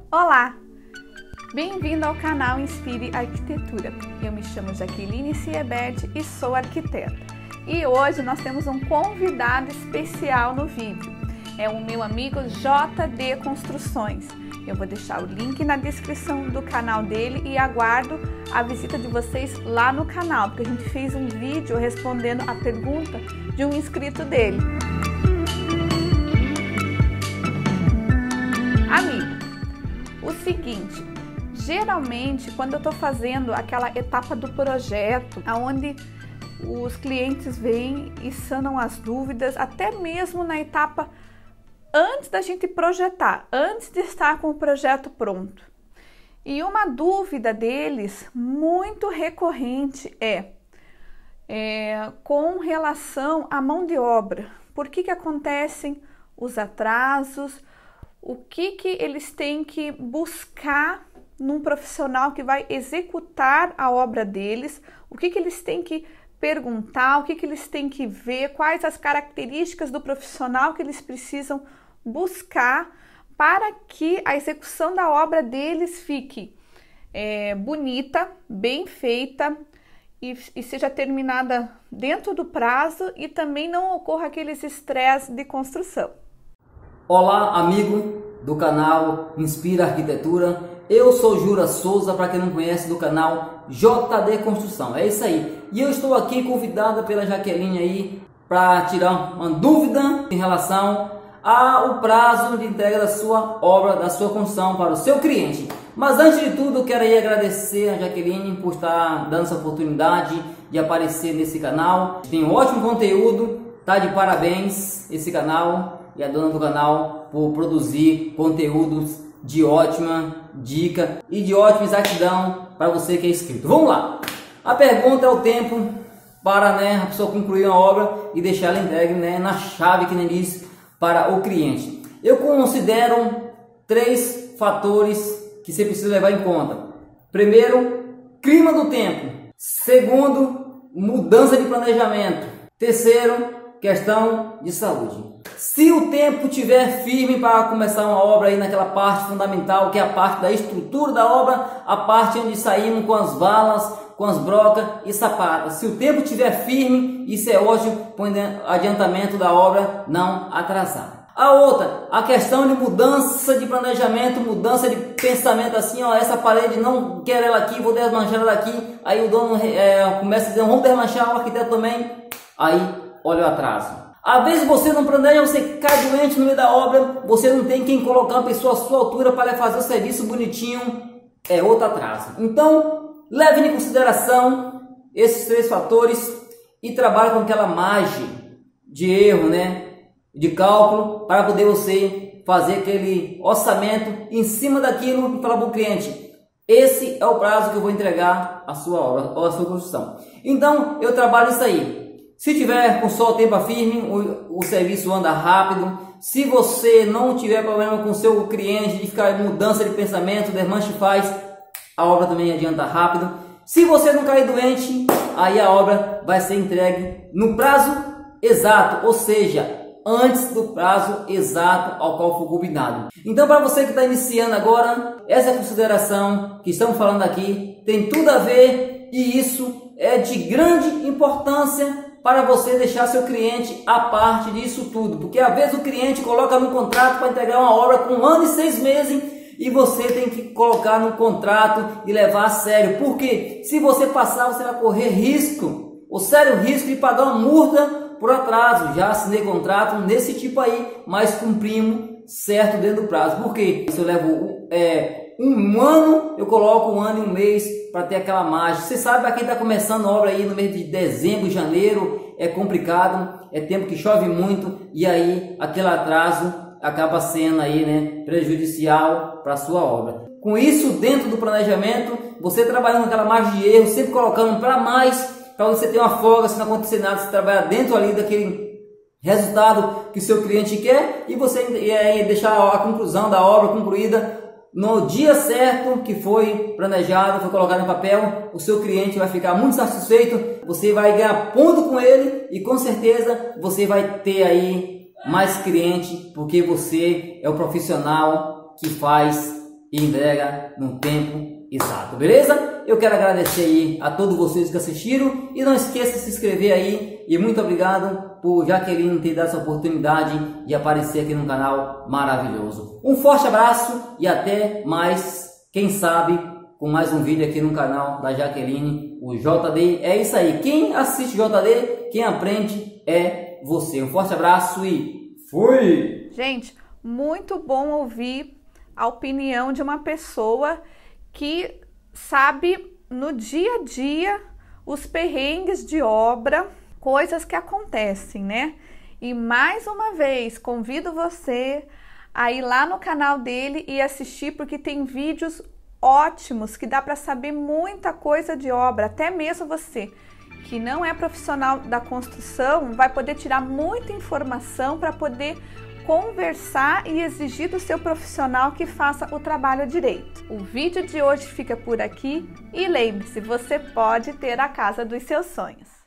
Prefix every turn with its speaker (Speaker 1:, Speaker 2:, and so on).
Speaker 1: Olá! Bem-vindo ao canal Inspire Arquitetura. Eu me chamo Jaqueline Siebert e sou arquiteta. E hoje nós temos um convidado especial no vídeo. É o meu amigo JD Construções. Eu vou deixar o link na descrição do canal dele e aguardo a visita de vocês lá no canal, porque a gente fez um vídeo respondendo a pergunta de um inscrito dele. Amigo, o seguinte, geralmente quando eu estou fazendo aquela etapa do projeto, onde os clientes vêm e sanam as dúvidas, até mesmo na etapa antes da gente projetar, antes de estar com o projeto pronto. E uma dúvida deles muito recorrente é com relação à mão de obra. Por que acontecem os atrasos? O que eles têm que buscar num profissional que vai executar a obra deles? O que eles têm que perguntar? O que eles têm que ver? Quais as características do profissional que eles precisam buscar para que a execução da obra deles fique bonita, bem feita e seja terminada dentro do prazo e também não ocorra aqueles estresses de construção.
Speaker 2: Olá, amigo do canal Inspira Arquitetura. Eu sou Jura Souza, para quem não conhece, do canal JD Construção. É isso aí. E eu estou aqui convidada pela Jaqueline aí para tirar uma dúvida em relação ao prazo de entrega da sua obra, da sua construção para o seu cliente. Mas antes de tudo, eu quero aí agradecer a Jaqueline por estar dando essa oportunidade de aparecer nesse canal. Tem um ótimo conteúdo, tá de parabéns esse canal e a dona do canal por produzir conteúdos de ótima dica e de ótima exatidão para você que é inscrito. Vamos lá! A pergunta é o tempo para a pessoa concluir uma obra e deixar ela entregue na chave, que nem disse, para o cliente. Eu considero 3 fatores que você precisa levar em conta. Primeiro, clima do tempo. Segundo, mudança de planejamento. Terceiro, questão de saúde. Se o tempo estiver firme para começar uma obra aí naquela parte fundamental, que é a parte da estrutura da obra, a parte onde saímos com as valas, com as brocas e sapatas. Se o tempo estiver firme, isso é ótimo para o adiantamento da obra não atrasar. A outra, a questão de mudança de planejamento, mudança de pensamento, assim, ó, essa parede não quero ela aqui, vou desmanchar ela aqui. Aí o dono começa a dizer, vamos desmanchar, o arquiteto também. Aí, olha o atraso. Às vezes você não planeja, você cai doente no meio da obra, você não tem quem colocar uma pessoa à sua altura para fazer o serviço bonitinho, é outro atraso. Então, leve em consideração esses 3 fatores e trabalhe com aquela margem de erro, de cálculo, para poder você fazer aquele orçamento em cima daquilo e falar para o cliente, esse é o prazo que eu vou entregar a sua obra ou a sua construção. Então, eu trabalho isso aí. Se tiver com sol, tempo firme, o serviço anda rápido. Se você não tiver problema com o seu cliente de ficar em mudança de pensamento, desmanche faz, a obra também adianta rápido. Se você não cair doente, aí a obra vai ser entregue no prazo exato, ou seja, antes do prazo exato ao qual for combinado. Então, para você que está iniciando agora, essa consideração que estamos falando aqui tem tudo a ver e isso é de grande importância para você deixar seu cliente a parte disso tudo, porque às vezes o cliente coloca no contrato para entregar uma obra com 1 ano e 6 meses e você tem que colocar no contrato e levar a sério, porque se você passar você vai correr risco, o sério risco de pagar uma multa por atraso. Já assinei contrato nesse tipo aí, mas cumprimos certo dentro do prazo, porque se eu levo 1 ano, eu coloco 1 ano e 1 mês para ter aquela margem. Você sabe, para quem está começando a obra aí no mês de dezembro, janeiro, é complicado, é tempo que chove muito e aí aquele atraso acaba sendo aí, prejudicial para a sua obra. Com isso, dentro do planejamento, você trabalhando aquela margem de erro, sempre colocando para mais, para você ter uma folga, se não acontecer nada, você trabalhar dentro ali daquele resultado que o seu cliente quer e você deixar a conclusão da obra concluída no dia certo que foi planejado, foi colocado em papel. O seu cliente vai ficar muito satisfeito, você vai ganhar ponto com ele e com certeza você vai ter aí mais cliente, porque você é o profissional que faz e entrega no tempo exato, beleza? Eu quero agradecer aí a todos vocês que assistiram e não esqueça de se inscrever aí e muito obrigado por Jaqueline ter dado essa oportunidade de aparecer aqui no canal maravilhoso. Um forte abraço e até mais, quem sabe, com mais um vídeo aqui no canal da Jaqueline, o JD. É isso aí, quem assiste JD, quem aprende é você. Um forte abraço e fui!
Speaker 1: Gente, muito bom ouvir a opinião de uma pessoa que sabe no dia a dia os perrengues de obra, coisas que acontecem, né? E mais uma vez, convido você a ir lá no canal dele e assistir, porque tem vídeos ótimos que dá para saber muita coisa de obra. Até mesmo você que não é profissional da construção vai poder tirar muita informação para poder conversar e exigir do seu profissional que faça o trabalho direito. O vídeo de hoje fica por aqui e lembre-se, você pode ter a casa dos seus sonhos.